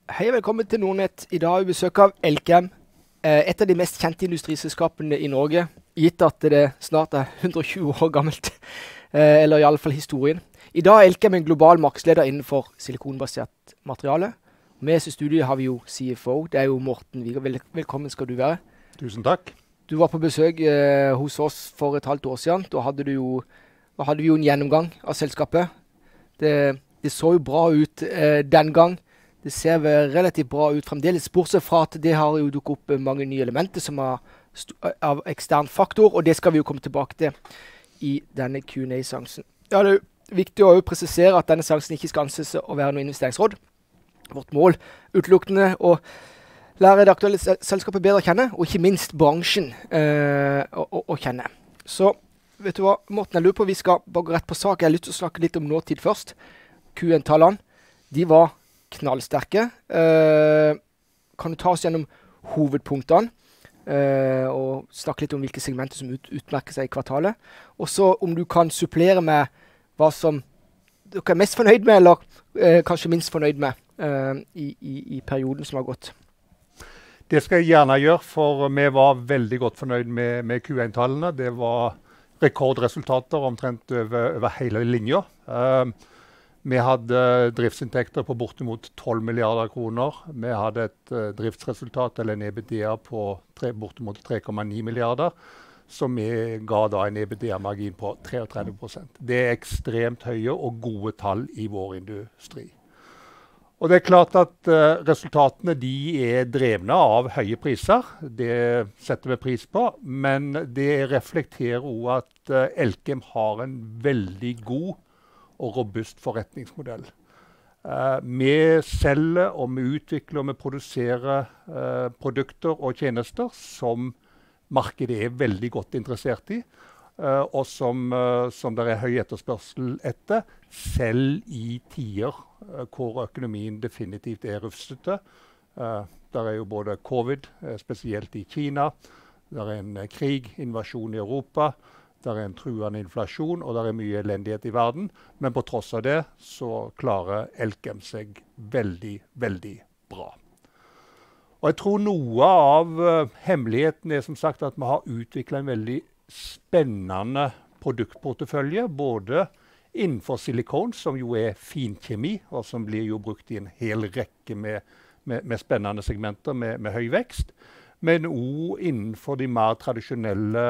Hei og velkommen til Nordnett. I dag har vi besøk av Elkem, et av de mest kjente industriselskapene i Norge, gitt at det snart er 120 år gammelt, eller i alle fall historien. I dag er Elkem en global markedsleder innenfor silikonbasert materiale. Med oss i studiet har vi jo CFO, det er jo Morten Viger. Velkommen skal du være. Tusen takk. Du var på besøk hos oss for et halvt år siden. Da hadde vi jo en gjennomgang av selskapet. Det så jo bra ut den gang. Det ser vel relativt bra ut fremdeles, bortsett fra at det har jo dukket opp mange nye elementer som er av ekstern faktor, og det skal vi jo komme tilbake til i denne Q&A-seansen. Ja, det er jo viktig å presisere at denne seansen ikke skal anses å være noe investeringsråd. Vårt mål utelukkende å lære det aktuelle selskapet bedre å kjenne, og ikke minst bransjen å kjenne. Så vet du hva, Morten, jeg lurer på, vi skal bare gå rett på sak. Jeg har lyst til å snakke litt om nåtid først. Q1-tallene, de var knallsterke. Kan du ta oss gjennom hovedpunktene og snakke litt om hvilke segmenter som utmerker seg i kvartalet? Og så om du kan supplere med hva som dere er mest fornøyd med, eller kanskje minst fornøyd med i perioden som har gått. Det skal jeg gjerne gjøre, for vi var veldig godt fornøyd med Q1-tallene. Det var rekordresultater omtrent over hele linja. Vi hadde driftsinntekter på bortimot 12 milliarder kroner. Vi hadde et driftsresultat, eller en EBITDA, på bortimot 3,9 milliarder, som vi ga da en EBITDA-margin på 33%. Det er ekstremt høye og gode tall i vår industri. Og det er klart at resultatene de er drevne av høye priser. Det setter vi pris på, men det reflekterer også at Elkem har en veldig god og robust forretningsmodell. Vi selger og vi utvikler og vi produserer produkter og tjenester som markedet er veldig godt interessert i, og som det er høy etterspørsel etter, selv i tider hvor økonomien definitivt er rufsete. Der er jo både covid, spesielt i Kina, der er en krig, invasjon i Europa, der er en truende inflasjon, og der er mye elendighet i verden. Men på tross av det så klarer Elkem seg veldig, veldig bra. Og jeg tror noe av hemmeligheten er som sagt at vi har utviklet en veldig spennende produktportefølje, både innenfor silikon, som jo er finkjemi, og som blir jo brukt i en hel rekke med spennende segmenter med høy vekst, men også innenfor de mer tradisjonelle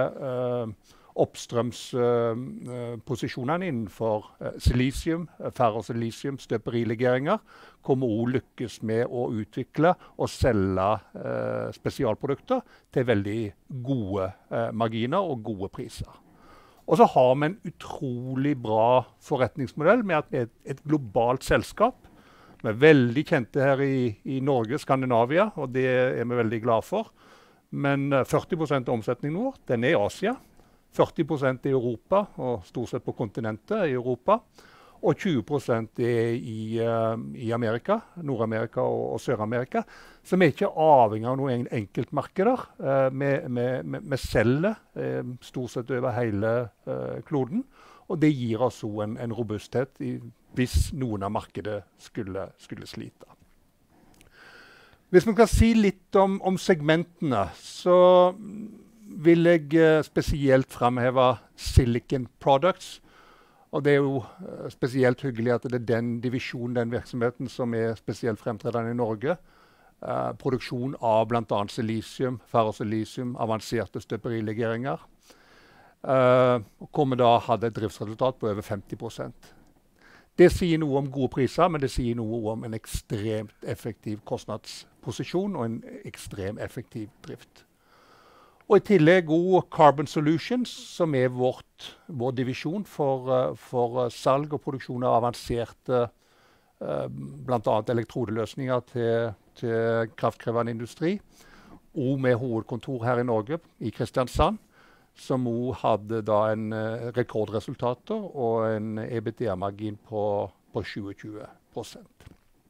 oppstrømsposisjonene innenfor silisium, ferrosilisium, støperilegeringer, kommer også lykkes med å utvikle og selge spesialprodukter til veldig gode marginer og gode priser. Og så har vi en utrolig bra forretningsmodell med at det er et globalt selskap. Vi er veldig kjente her i Norge, Skandinavia, og det er vi veldig glad for. Men 40% av omsetningen vår, den er i Asia. 40% i Europa, og stort sett på kontinentet i Europa. Og 20% er i Amerika, Nord-Amerika og Sør-Amerika. Så vi er ikke avhengig av noen enkeltmarkeder. Vi selger stort sett over hele kloden. Og det gir oss også en robusthet hvis noen av markedet skulle slite. Hvis man kan si litt om segmentene, så vil jeg spesielt fremheve Silicon Products. Og det er jo spesielt hyggelig at det er den divisjonen, den virksomheten som er spesielt fremtredende i Norge. Produksjon av blant annet silisium, ferrosilisium, avanserte støperilegeringer. Hvor vi da hadde et driftsresultat på over 50%. Det sier noe om gode priser, men det sier noe om en ekstremt effektiv kostnadsposisjon og en ekstremt effektiv drift. Og i tillegg også Carbon Solutions, som er vår divisjon for salg og produksjon av avanserte blant annet elektrodeløsninger til kraftkrevende industri. Og med hovedkontor her i Norge, i Kristiansand, som også hadde da en rekordresultater og en EBITDA-margin på 27%.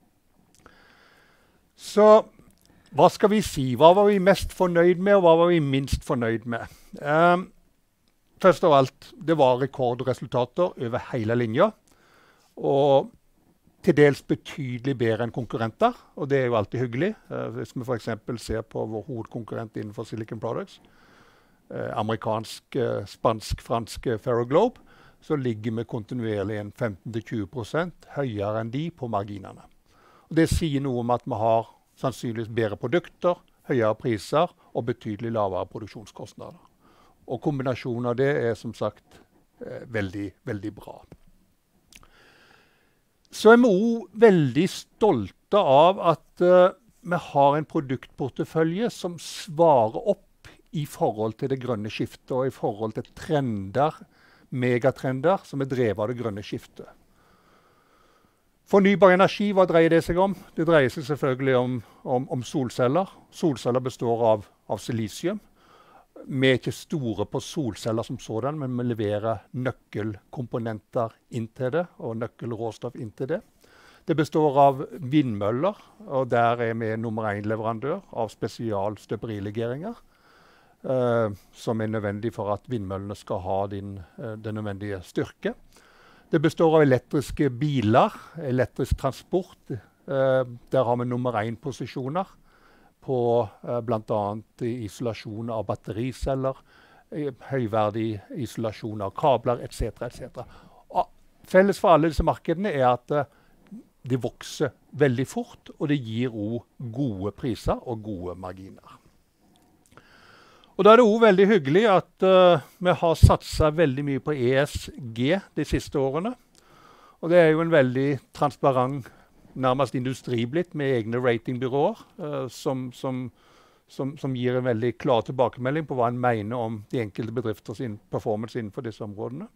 Så hva skal vi si? Hva var vi mest fornøyd med, og hva var vi minst fornøyd med? Først av alt, det var rekordresultater over hele linja. Og til dels betydelig bedre enn konkurrenter, og det er jo alltid hyggelig. Hvis vi for eksempel ser på vår hovedkonkurrent innenfor Silicon Products, amerikansk, spansk, fransk Ferroglobe, så ligger vi kontinuerlig en 15-20% høyere enn de på marginene. Og det sier noe om at vi har sannsynligvis bedre produkter, høyere priser og betydelig lavere produksjonskostnader. Og kombinasjonen av det er som sagt veldig, veldig bra. Så er vi også veldig stolte av at vi har en produktportefølje som svarer opp i forhold til det grønne skiftet og i forhold til trender, megatrender som er drevet av det grønne skiftet. Fornybar energi, hva dreier det seg om? Det dreier seg selvfølgelig om solceller. Solceller består av silisium. Vi er ikke store på solceller som sådan, men vi leverer nøkkelkomponenter inn til det, og nøkkelråstoff inn til det. Det består av vindmøller, og der er vi nummer 1-leverandør av spesialstøperilegeringer, som er nødvendig for at vindmøllene skal ha den nødvendige styrke. Det består av elektriske biler, elektrisk transport. Der har vi nummer 1-posisjoner på blant annet isolasjon av battericeller, høyverdig isolasjon av kabler, etc., etc. Felles for alle disse markedene er at de vokser veldig fort, og det gir også gode priser og gode marginer. Og da er det også veldig hyggelig at vi har satset veldig mye på ESG de siste årene. Og det er jo en veldig transparent, nærmest industri blitt med egne ratingbyråer som gir en veldig klar tilbakemelding på hva en mener om de enkelte bedrifters performance innenfor disse områdene.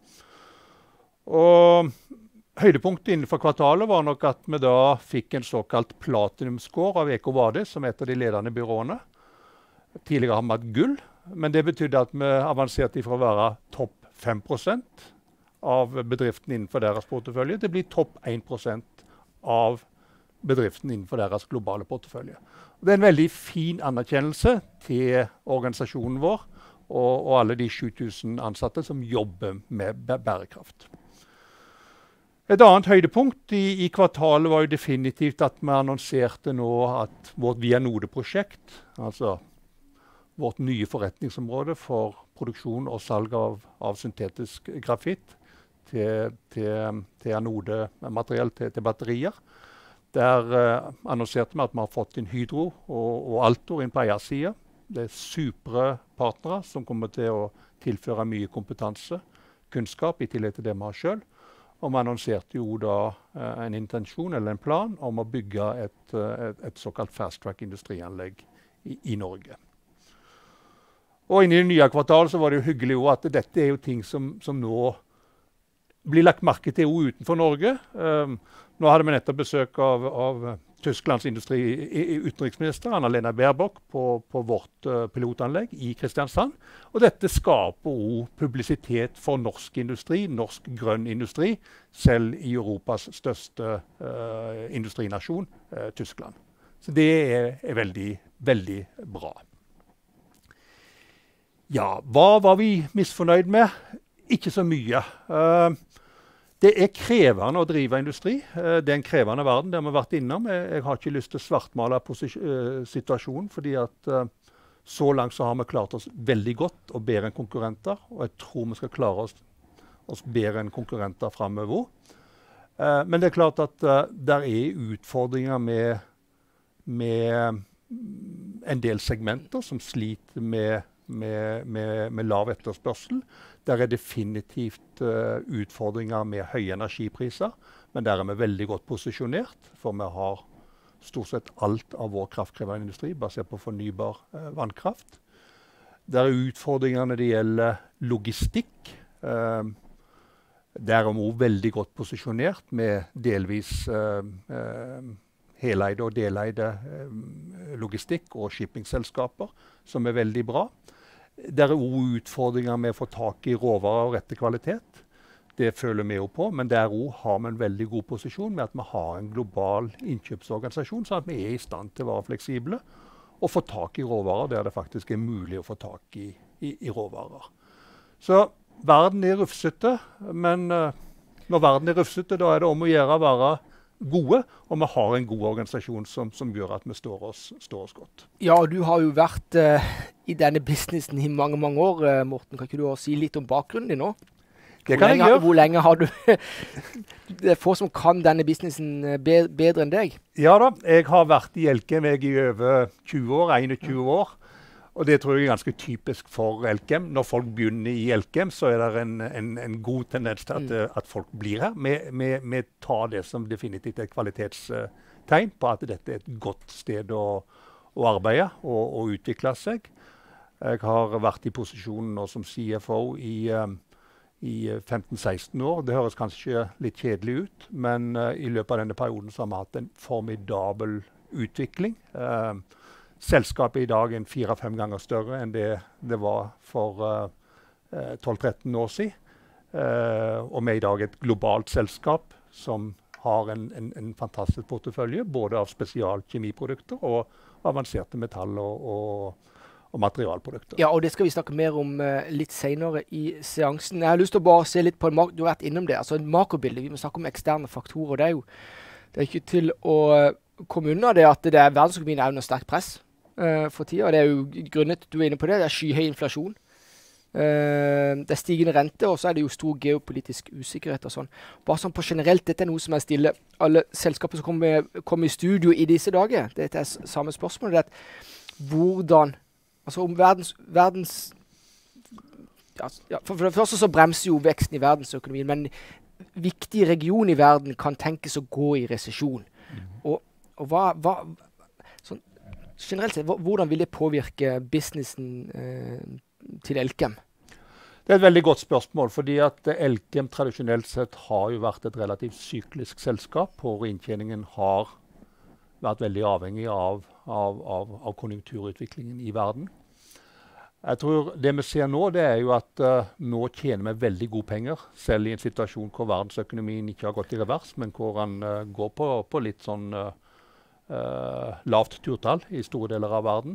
Og høydepunktet innenfor kvartalet var nok at vi da fikk en såkalt platinum-score av EcoVadis, som er et av de ledende byråene. Tidligere har vi hatt gull, men det betydde at vi avanserte fra å være topp 5% av bedriften innenfor deres portefølje. Det blir topp 1% av bedriften innenfor deres globale portefølje. Det er en veldig fin anerkjennelse til organisasjonen vår og alle de 7000 ansatte som jobber med bærekraft. Et annet høydepunkt i kvartalet var jo definitivt at vi annonserte nå at vårt Vianode-prosjekt, altså vårt nye forretningsområde for produksjon og salg av syntetisk grafitt til anodemateriell til batterier. Der annonserte vi at vi har fått inn Hydro og Altor inn på eiersiden. Det er supre partnere som kommer til å tilføre mye kompetanse, kunnskap i tillegg til det vi har selv. Og vi annonserte jo da en intensjon eller en plan om å bygge et såkalt fast-track industrianlegg i Norge. Og inne i det nye kvartalet så var det jo hyggelig at dette er jo ting som nå blir lagt merke til utenfor Norge. Nå hadde vi nettopp besøk av Tysklands utenriksminister Annalena Baerbock på vårt pilotanlegg i Kristiansand. Og dette skaper også publisitet for norsk industri, norsk grønn industri, selv i Europas største industrinasjon, Tyskland. Så det er veldig, veldig bra. Ja, hva var vi misfornøyd med? Ikke så mye. Det er krevende å drive industri. Det er en krevende verden, det har vi vært innom. Jeg har ikke lyst til å svartmale situasjonen, fordi at så langt så har vi klart oss veldig godt og bedre enn konkurrenter, og jeg tror vi skal klare oss bedre enn konkurrenter fremover. Men det er klart at der er utfordringer med en del segmenter som sliter med lav etterspørsel. Der er definitivt utfordringer med høye energipriser, men der er vi veldig godt posisjonert, for vi har stort sett alt av vår kraftkrevende industri basert på fornybar vannkraft. Der er utfordringer når det gjelder logistikk. Der er vi også veldig godt posisjonert med delvis heleide og deleide logistikk- og shippingselskaper, som er veldig bra. Det er også utfordringer med å få tak i råvarer og rette kvalitet. Det føler vi jo på, men der også har vi en veldig god posisjon med at vi har en global innkjøpsorganisasjon, sånn at vi er i stand til å være fleksible og få tak i råvarer der det faktisk er mulig å få tak i råvarer. Så verden er rufsete, men når verden er rufsete, da er det om å gjøre å være gode, og vi har en god organisasjon som gjør at vi står oss godt. Ja, og du har jo vært i denne businessen i mange, mange år, Morten. Kan ikke du også si litt om bakgrunnen din nå? Det kan jeg gjøre. Hvor lenge har du Det er få som kan denne businessen bedre enn deg. Ja da, jeg har vært i Elkem i over 20 år, 21 år. Og det tror jeg er ganske typisk for Elkem. Når folk begynner i Elkem, så er det en god tendens til at folk blir her. Vi tar det som definitivt et kvalitetstegn på at dette er et godt sted å arbeide og utvikle seg. Jeg har vært i posisjonen nå som CFO i 15-16 år. Det høres kanskje litt kjedelig ut, men i løpet av denne perioden så har vi hatt en formidabel utvikling. Selskapet i dag er 4-5 ganger større enn det var for 12-13 år siden. Og vi er i dag et globalt selskap som har en fantastisk portefølje, både av spesialkjemiprodukter og avanserte metall- og materialprodukter. Ja, og det skal vi snakke mer om litt senere i seansen. Jeg har lyst til å bare se litt på du har vært innom det, altså makrobildet. Vi må snakke om eksterne faktorer. Det er ikke til å komme unna det at verdensøkonomien er under sterkt press for tida. Det er jo grunnet, du er inne på det, er skyhøy inflasjon. Det er stigende rente, og så er det jo stor geopolitisk usikkerhet og sånn. Bare sånn på generelt, dette er noe som jeg stiller alle selskaper som kommer i studio i disse dager. Dette er samme spørsmål. Det er at hvordan altså om for det første så bremser jo veksten i verdensøkonomien, men viktige regioner i verden kan tenkes å gå i resesjon. Og sånn, generelt sett, hvordan vil det påvirke businessen til Elkem? Det er et veldig godt spørsmål, fordi at Elkem tradisjonelt sett har jo vært et relativt syklisk selskap, hvor inntjeningen har vært veldig avhengig av konjunkturutviklingen i verden. Jeg tror det vi ser nå, det er jo at nå tjener vi veldig gode penger, selv i en situasjon hvor verdensøkonomien ikke har gått i revers, men hvor den går på litt sånn lavt turtall i store deler av verden.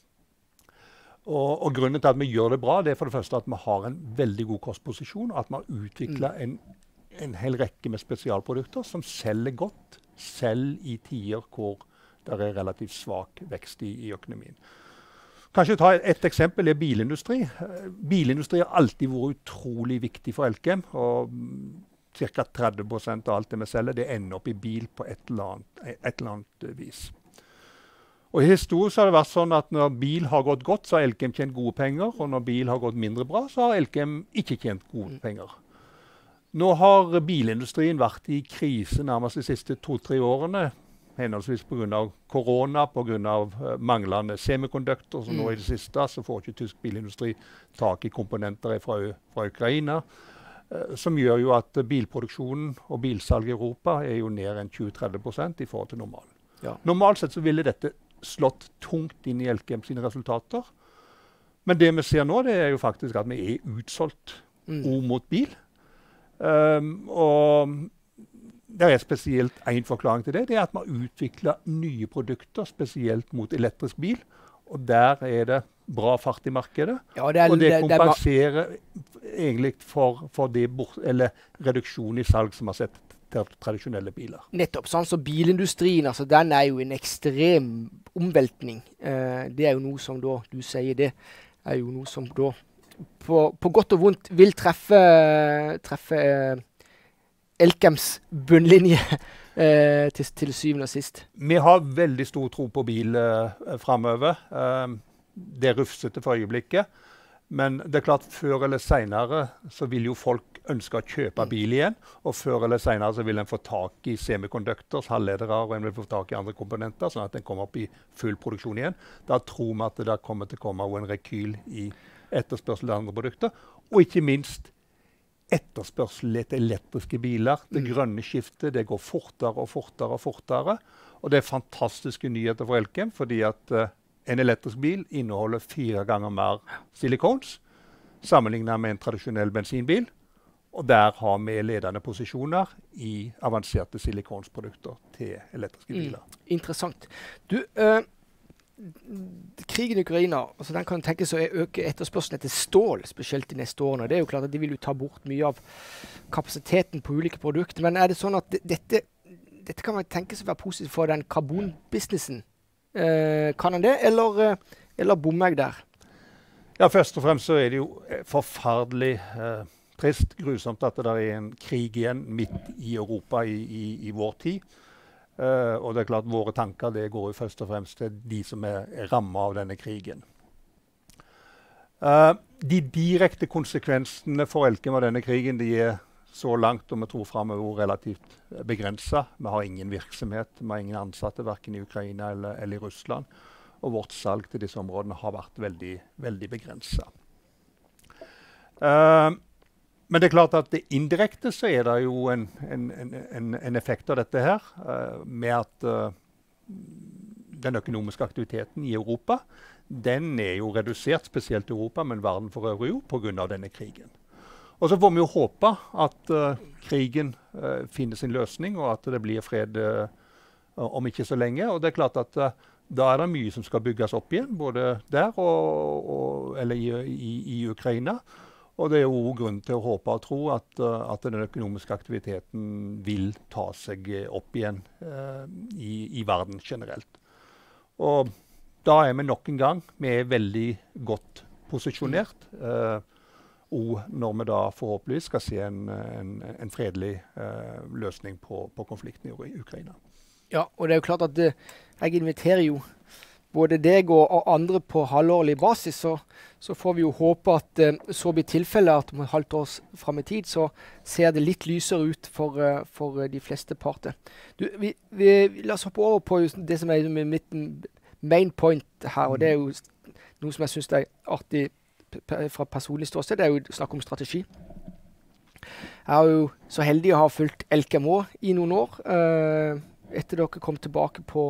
Og grunnen til at vi gjør det bra, det er for det første at vi har en veldig god kostposisjon, at vi har utviklet en hel rekke med spesialprodukter som selger godt, selv i tider hvor det er relativt svak vekst i økonomien. Kanskje ta et eksempel er bilindustri. Bilindustri har alltid vært utrolig viktig for Elkem, og ca. 30% av alt det vi selger, det ender opp i bil på et eller annet vis. Og i historien så har det vært sånn at når bil har gått godt, så har Elkem tjent gode penger, og når bil har gått mindre bra, så har Elkem ikke tjent gode penger. Nå har bilindustrien vært i krise nærmest de siste 2-3 årene, henholdsvis på grunn av korona, på grunn av manglende semikondukter, så nå i det siste så får ikke tysk bilindustri tak i komponenter fra Ukraina, som gjør jo at bilproduksjonen og bilsalg i Europa er jo ned enn 20-30% i forhold til normalen. Ja. Normalt sett så ville dette slått tungt inn i Elkem sine resultater, men det vi ser nå, det er jo faktisk at vi er utsolgt mot bil. Og det er spesielt en forklaring til det. Det er at vi har utviklet nye produkter, spesielt mot elektrisk bil. Og der er det bra fart i markedet. Ja, og det kompenserer egentlig for reduksjon i salg som har sett til tradisjonelle biler. Nettopp. Sånn som bilindustrien, altså, den er jo en ekstrem omveltning. Det er jo noe som da, du sier det, er jo noe som da på godt og vondt vil treffe Elkems bunnlinje til syvende og sist. Vi har veldig stor tro på bil fremover. Det er rufsete for øyeblikket. Men det er klart, før eller senere så vil jo folk ønske å kjøpe bil igjen. Og før eller senere så vil en få tak i semikonduktors, halvledere, og en vil få tak i andre komponenter, sånn at en kommer opp i full produksjon igjen. Da tror vi at det kommer til å komme en rekyl i etterspørsel av andre produkter. Og ikke minst etterspørsel etter elektriske biler. Det grønne skiftet, det går fortere og fortere og fortere. Og det er fantastiske nyheter for Elkem, fordi at en elektrisk bil inneholder 4 ganger mer silikons, sammenlignet med en tradisjonell bensinbil. Og der har vi ledende posisjoner i avanserte silikonsprodukter til elektriske biler. Interessant. Du, krigen i Ukraina, altså den kan tenkes å øke etterspørselen etter stål, spesielt de neste årene. Det er jo klart at de vil jo ta bort mye av kapasiteten på ulike produkter. Men er det sånn at dette kan man tenke seg være positivt for den karbonbusinessen. Kan han det, eller bommer jeg der? Ja, først og fremst så er det jo forferdelig trist, grusomt at det er en krig igjen midt i Europa i vår tid. Og det er klart våre tanker det går jo først og fremst til de som er rammet av denne krigen. De direkte konsekvensene for Elkem av denne krigen de er så langt, og vi tror fremover relativt begrenset. Vi har ingen virksomhet, vi har ingen ansatte, hverken i Ukraina eller i Russland. Og vårt salg til disse områdene har vært veldig, veldig begrenset. Men det er klart at indirekte så er det jo en effekt av dette her, med at den økonomiske aktiviteten i Europa, den er jo redusert, spesielt i Europa, men verden for øvrig jo, på grunn av denne krigen. Og så får vi jo håpe at krigen finner sin løsning, og at det blir fred om ikke så lenge. Og det er klart at da er det mye som skal bygges opp igjen, både der eller i Ukraina. Og det er jo grunn til å håpe og tro at den økonomiske aktiviteten vil ta seg opp igjen i verden generelt. Og da er vi nok en gang, vi er veldig godt posisjonert. Og når vi da forhåpentligvis skal se en fredelig løsning på konflikten i Ukraina. Ja, og det er jo klart at jeg inviterer jo både deg og andre på halvårlig basis, så får vi jo håpe at så blir tilfellet at om et halvt år frem i tid, så ser det litt lysere ut for de fleste parter. La oss hoppe over på det som er mitt main point her, og det er jo noe som jeg synes er artig fra personlig ståsted, det er jo snakk om strategi. Jeg er jo så heldig å ha fulgt Elkem i noen år, etter dere kom tilbake på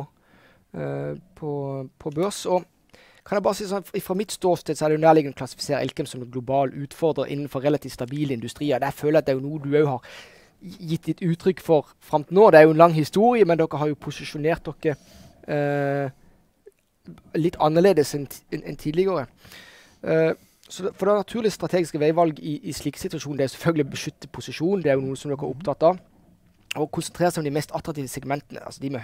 børs. Og kan jeg bare si sånn, fra mitt ståsted så er det jo nærliggende å klassifisere Elkem som en global utfordrer innenfor relativt stabile industrier. Der føler jeg at det er jo noe du også har gitt ditt uttrykk for frem til nå. Det er jo en lang historie, men dere har jo posisjonert dere litt annerledes enn tidligere. For det er naturlig strategiske veivalg i slike situasjoner. Det er selvfølgelig å beskytte posisjon, det er jo noe som dere er opptatt av. Og konsentrere seg om de mest attraktive segmentene, altså de med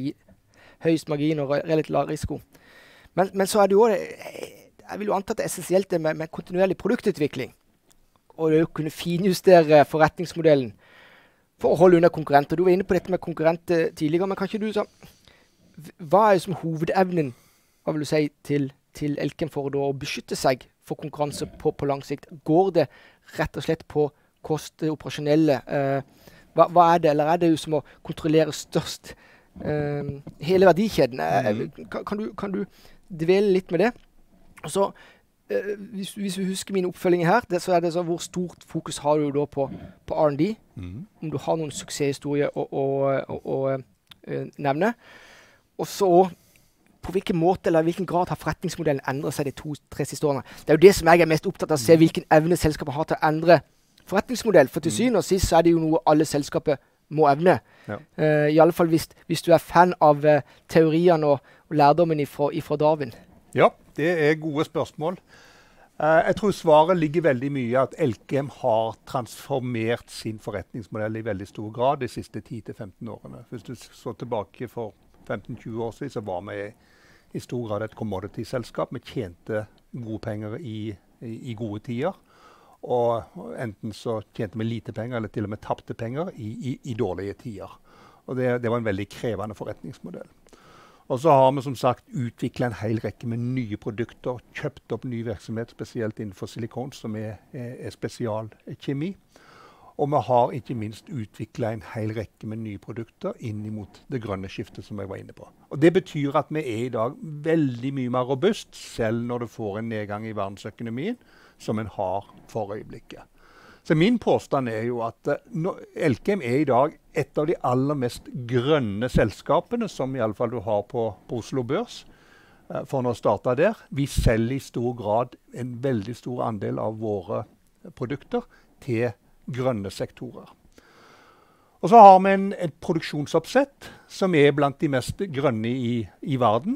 høyest margin og relativt lav risiko. Men så er det jo også, jeg vil jo anta at det er essensielt det med kontinuerlig produktutvikling. Og det å kunne finjustere forretningsmodellen for å holde under konkurrenter. Du var inne på dette med konkurrenter tidligere, men kan ikke du så, hva er som hovedevnen, hva vil du si, til Elkem for å beskytte seg for konkurranse på lang sikt? Går det rett og slett på kost, operasjonelle? Hva er det? Eller er det jo som å kontrollere størst hele verdikjeden? Kan du dvele litt med det? Og så, hvis du husker min oppfølging her, så er det så hvor stort fokus har du da på R&D? Om du har noen suksesshistorier å nevne. Og så på hvilken måte eller hvilken grad har forretningsmodellen endret seg de 2-3 siste årene. Det er jo det som jeg er mest opptatt av, å se hvilken evne selskapet har til å endre forretningsmodell. For til syvende og sist så er det jo noe alle selskaper må evne. Ja. I alle fall hvis du er fan av teoriene og lærdommen ifra Darwin. Ja, det er gode spørsmål. Jeg tror svaret ligger veldig mye i at Elkem har transformert sin forretningsmodell i veldig stor grad de siste 10-15 årene. Hvis du så tilbake for 15-20 år siden, så var vi i stor grad et commodity-selskap. Vi tjente gode penger i gode tider. Og enten så tjente vi lite penger, eller til og med tapte penger i dårlige tider. Og det var en veldig krevende forretningsmodell. Og så har vi som sagt utviklet en hel rekke med nye produkter, kjøpt opp ny virksomhet, spesielt innenfor silikon, som er spesialkjemi. Og vi har ikke minst utviklet en hel rekke med nye produkter inn mot det grønne skiftet som jeg var inne på. Og det betyr at vi er i dag veldig mye mer robust, selv når du får en nedgang i verdensøkonomien, som en har for øyeblikket. Så min påstand er jo at Elkem er i dag et av de aller mest grønne selskapene, som i alle fall du har på Oslo Børs, for nå å starte der. Vi selger i stor grad en veldig stor andel av våre produkter til grønne sektorer. Og så har vi et produksjonsoppsett som er blant de mest grønne i verden.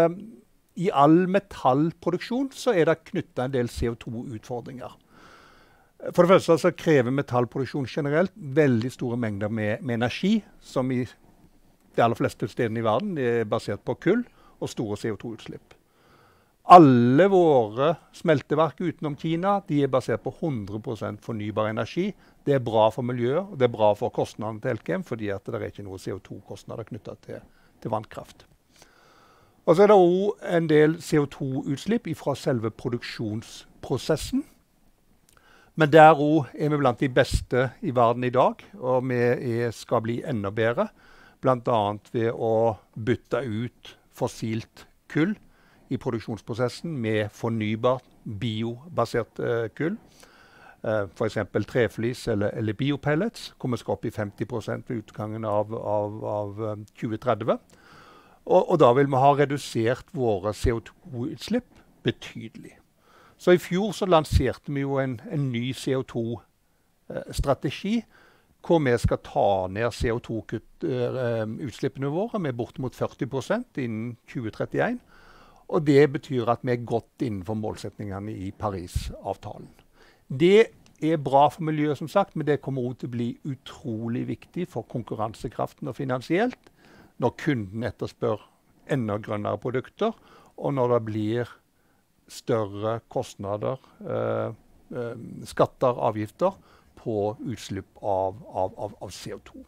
I all metallproduksjon så er det knyttet en del CO2-utfordringer. For det første så krever metallproduksjon generelt veldig store mengder med energi, som i de aller fleste stedene i verden er basert på kull og store CO2-utslipp. Alle våre smelteverk utenom Kina de er basert på 100% fornybar energi. Det er bra for miljøet, og det er bra for kostnadene til Elkem, fordi at det er ikke noen CO2-kostnader knyttet til vannkraft. Og så er det også en del CO2-utslipp fra selve produksjonsprosessen. Men der også er vi blant de beste i verden i dag, og vi skal bli enda bedre, blant annet ved å bytte ut fossilt kull i produksjonsprosessen med fornybart biobasert kull. For eksempel treflis eller biopellets kommer skal opp i 50% ved utgangen av 2030. Og da vil vi ha redusert våre CO2-utslipp betydelig. Så i fjor så lanserte vi jo en ny CO2-strategi, hvor vi skal ta ned CO2-utslippene våre med bortimot 40% innen 2031. Og det betyr at vi er godt innenfor målsetningene i Paris-avtalen. Det er bra for miljøet, som sagt, men det kommer også til å bli utrolig viktig for konkurransekraften og finansielt, når kunden etterspør enda grønnere produkter, og når det blir større kostnader, skatter, avgifter, på utslipp av CO2.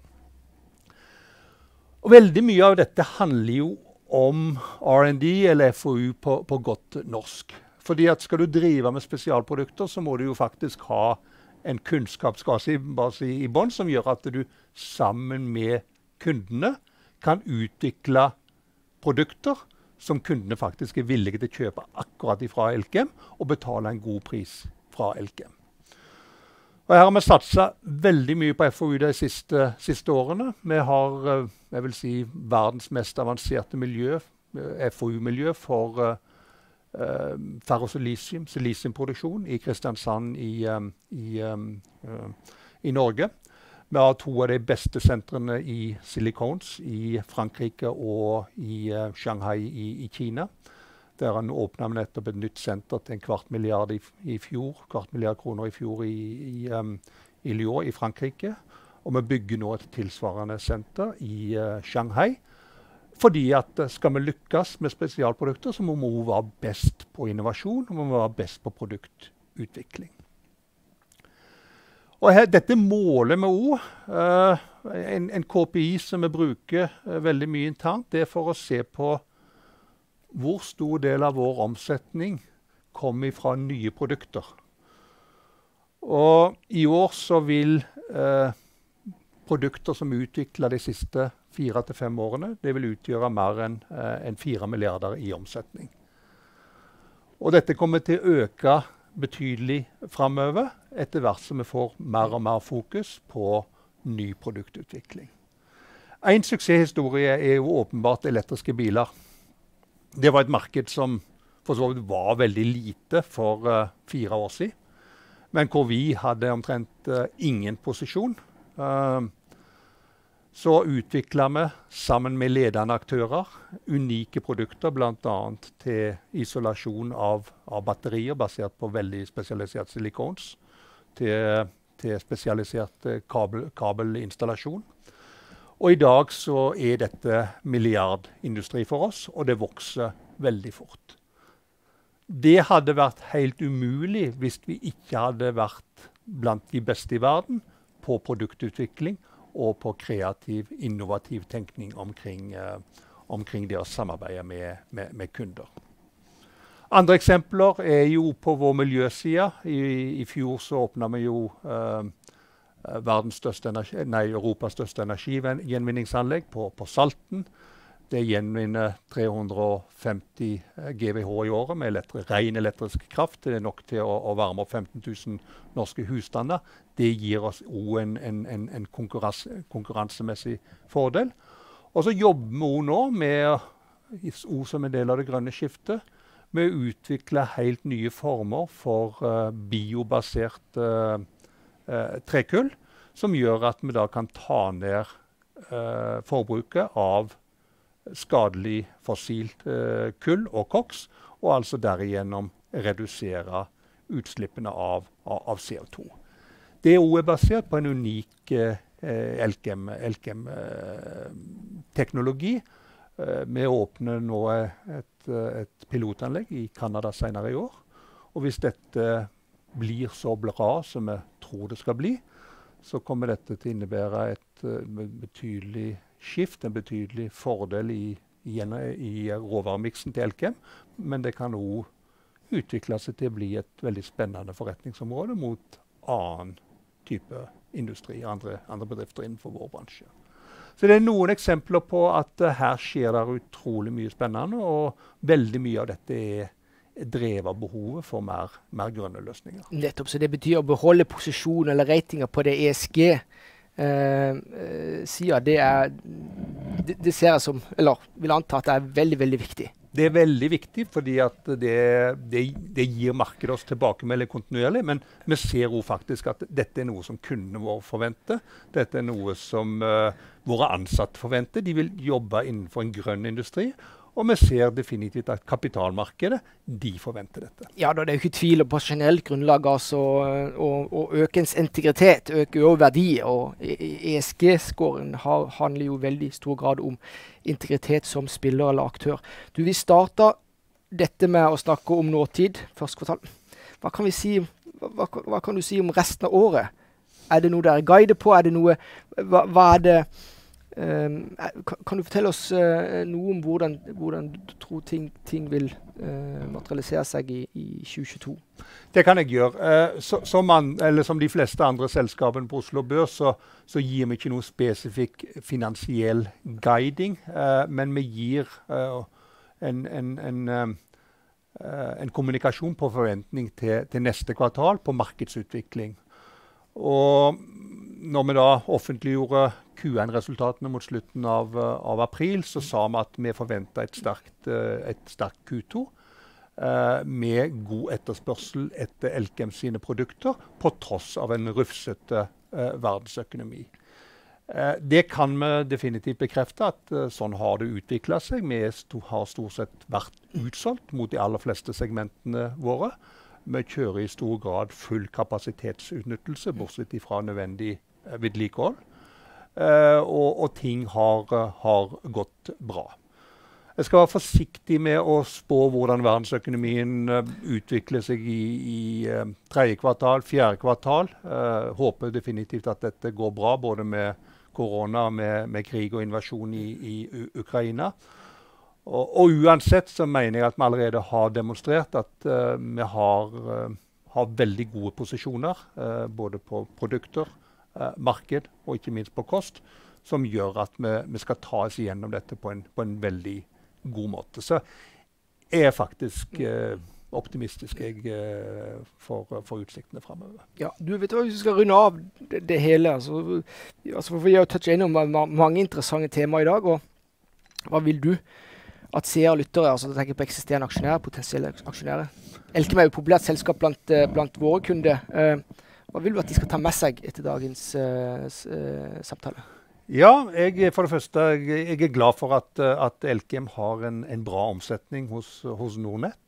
Og veldig mye av dette handler jo om R&D eller FoU på godt norsk. Fordi at skal du drive med spesialprodukter, så må du jo faktisk ha en kunnskapsbase i bånn, som gjør at du sammen med kundene kan utvikle produkter som kundene faktisk er villige til å kjøpe akkurat fra Elkem, og betale en god pris fra Elkem. Og her har vi satset veldig mye på FoU de siste årene. Vi har, jeg vil si, verdens mest avanserte miljø, FoU-miljø for ferrosilisium, silisiumproduksjon i Kristiansand i Norge. Vi har to av de beste sentrene i Silicones i Frankrike og i Shanghai i Kina. Der han åpnet nettopp et nytt senter til 250 milliarder i fjor, 250 milliarder kroner i fjor i Lyon i Frankrike. Og vi bygger nå et tilsvarende senter i Shanghai. Fordi at skal vi lykkes med spesialprodukter, så må vi være best på innovasjon, og vi må være best på produktutvikling. Og dette måler vi også. En KPI som vi bruker veldig mye internt, det er for å se på hvor stor del av vår omsetning kommer fra nye produkter. Og i år så vil produkter som er utviklet de siste 4 til 5 årene, det vil utgjøre mer enn 4 milliarder i omsetning. Og dette kommer til å øke betydelig fremover, etter hvert som vi får mer og mer fokus på ny produktutvikling. En suksesshistorie er jo åpenbart elektriske biler. Det var et marked som for så vidt var veldig lite for 4 år siden, men hvor vi hadde omtrent ingen posisjon. Så utviklet vi sammen med ledende aktører unike produkter, blant annet til isolasjon av batterier basert på veldig spesialisert silikones, til spesialisert kabelinstallasjon. Og i dag så er dette milliardindustri for oss, og det vokser veldig fort. Det hadde vært helt umulig hvis vi ikke hadde vært blant de beste i verden på produktutvikling og på kreativ, innovativ tenkning omkring det å samarbeide med kunder. Andre eksempler er jo på vår miljøside. I fjor så åpnet vi jo Europas største energigjenvinningsanlegg på Salten. Det gjenvinner 350 GWh i året med ren elektrisk kraft. Det er nok til å varme opp 15 000 norske husstander. Det gir oss også en konkurransemessig fordel. Og så jobber vi også nå med, som en del av det grønne skiftet, med å utvikle helt nye former for biobasert trekull, som gjør at vi da kan ta ned forbruket av skadelig fossilt kull og koks, og altså derigjennom redusere utslippene av CO2. Det er også basert på en unik Elkem-teknologi. Vi åpner nå et pilotanlegg i Canada senere i år. Og hvis dette blir så bra som vi tror det skal bli, så kommer dette til å innebære et betydelig skift, en betydelig fordel i råvaremiksen til Elkem. Men det kan også utvikle seg til å bli et veldig spennende forretningsområde mot annen type industri, andre bedrifter innenfor vår bransje. Så det noen eksempler på at her skjer det utrolig mye spennende, og veldig mye av dette drevet av behovet for mer grønne løsninger. Nettopp, så det betyr å beholde posisjon eller ratinger på det ESG-siden. Det ser jeg som, eller vil anta at det veldig, veldig viktig. Det veldig viktig, fordi at det gir markedet oss tilbakemelding kontinuerlig, men vi ser jo faktisk at dette noe som kundene våre forventer. Dette noe som våre ansatte forventer. De vil jobbe innenfor en grønn industri, og vi ser definitivt at kapitalmarkedet, de forventer dette. Ja, da det jo ikke tvil på generelt grunnlag, altså, og økens integritet, øker jo verdi, og ESG-skåren handler jo veldig i stor grad om integritet som spiller eller aktør. Du, vi startet dette med å snakke om nåtid, første kvartal. Hva kan du si om resten av året? Er det noe dere guider på? Er det noe, hva er det? Kan du fortelle oss noe om hvordan du tror ting vil materialisere seg i 2022? Det kan jeg gjøre. Som de fleste andre selskapene på Oslo Børs, så gir vi ikke noe spesifikk finansiell guiding, men vi gir en kommunikasjon på forventning til neste kvartal på markedsutvikling. Og når vi da offentliggjorde Q1-resultatene mot slutten av april, så sa vi at vi forventet et sterkt Q2 med god etterspørsel etter Elkem sine produkter, på tross av en rufsete verdensøkonomi. Det kan vi definitivt bekrefte at sånn har det utviklet seg. Vi har stort sett vært utsolgt mot de aller fleste segmentene våre. Vi kjører i stor grad full kapasitetsutnyttelse, bortsett fra nødvendig vedlikehold. Og ting har gått bra. Jeg skal være forsiktig med å spå hvordan verdensøkonomien utvikler seg i tredje kvartal, fjerde kvartal. Håper definitivt at dette går bra, både med korona, med krig og invasjon i Ukraina. Og uansett så mener jeg at vi allerede har demonstrert at vi har veldig gode posisjoner, både på produkter, marked og ikke minst på kost, som gjør at vi skal ta oss igjennom dette på en veldig god måte. Så jeg faktisk optimistisk for utsiktene fremover. Ja, du vet hva, hvis vi skal runde av det hele, altså for vi har touchet innom mange interessante temaer i dag, og hva vil du at seere og lyttere, altså da tenker jeg på eksisterende aksjonærer, potensielle aksjonærer. Elkem er jo et populært selskap blant våre kunder. Hva vil du at de skal ta med seg etter dagens samtale? Ja, for det første, jeg glad for at Elkem har en bra omsetning hos Nordnett.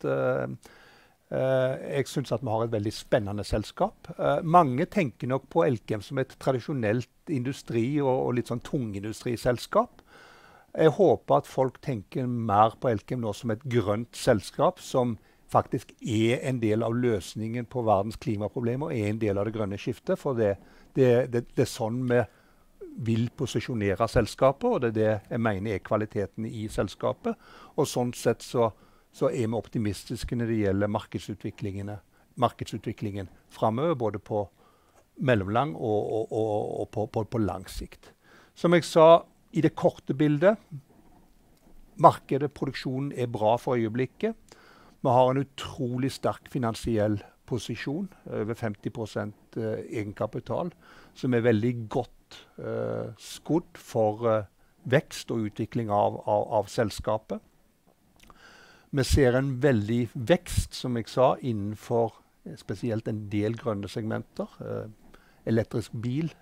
Jeg synes at vi har et veldig spennende selskap. Mange tenker nok på Elkem som et tradisjonelt industri- og litt sånn tungindustriselskap. Jeg håper at folk tenker mer på Elkem nå som et grønt selskap, som faktisk en del av løsningen på verdens klimaproblemer, og en del av det grønne skiftet. For det er sånn vi vil posisjonere selskapet, og det jeg mener kvaliteten i selskapet. Og sånn sett så vi optimistiske når det gjelder markedsutviklingen fremover, både på mellomlang og på lang sikt. Som jeg sa, i det korte bildet, markedet, produksjonen bra for øyeblikket. Vi har en utrolig sterk finansiell posisjon, over 50% egenkapital, som veldig godt skodd for vekst og utvikling av selskapet. Vi ser en veldig vekst, som jeg sa, innenfor spesielt en del grønne segmenter. Elektrisk bil,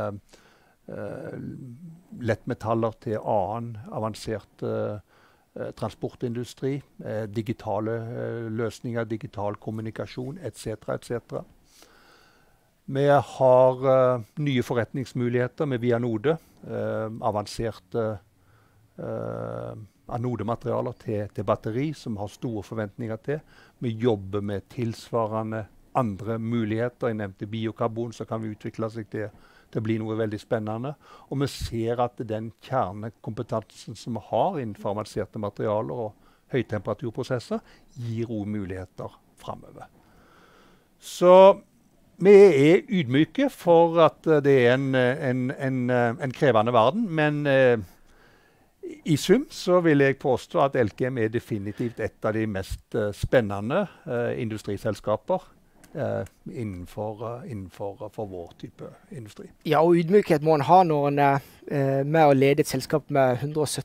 lettmetaller til annen avansert transportindustri, digitale løsninger, digital kommunikasjon, etc., etc. Vi har nye forretningsmuligheter med Vianode, avanserte anodematerialer til batteri, som har store forventninger til. Vi jobber med tilsvarende andre muligheter. Jeg nevnte biokarbon, så kan vi utvikle seg til å bli noe veldig spennende. Og vi ser at den kjernekompetansen som vi har innenfor avanserte materialer og høytemperaturprosesser, gir også muligheter fremover. Så vi er ydmyke for at det er en krevende verden, men i sum så vil jeg påstå at Elkem er definitivt et av de mest spennende industriselskaper innenfor vår type industri. Ja, og ydmykhet må en ha når en er med å lede et selskap med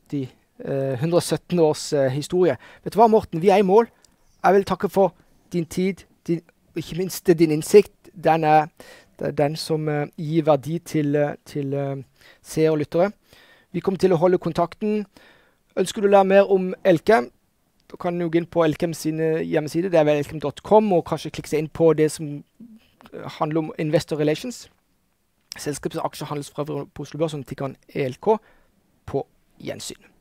117 års historie. Vet du hva, Morten? Vi er i mål. Jeg vil takke for din tid, ikke minst din innsikt. Det er den som gir verdi til seere og lyttere. Vi kommer til å holde kontakten. Ønsker du å lære mer om Elkem? Da kan du gå inn på Elkem sine hjemmesider. Det er vel elkem.com, og kanskje klikke seg inn på det som handler om Investor Relations. Selskapets aksjer handles fra på Oslo Børs som tikkeren ELK. På gjensyn.